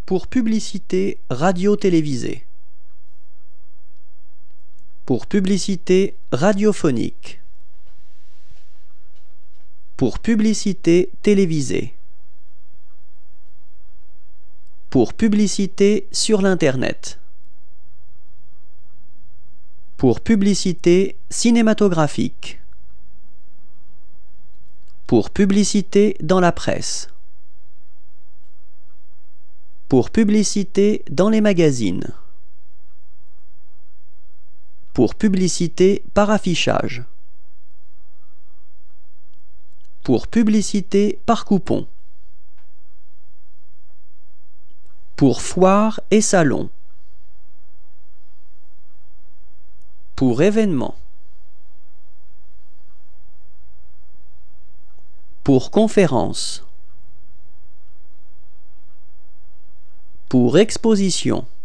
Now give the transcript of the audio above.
Pour publicité radio-télévisée. Pour publicité radiophonique. Pour publicité télévisée. Pour publicité sur l'Internet. Pour publicité cinématographique. Pour publicité dans la presse. Pour publicité dans les magazines. Pour publicité par affichage. Pour publicité par coupon. Pour foire et salon. Pour événement. Pour conférence. Pour exposition.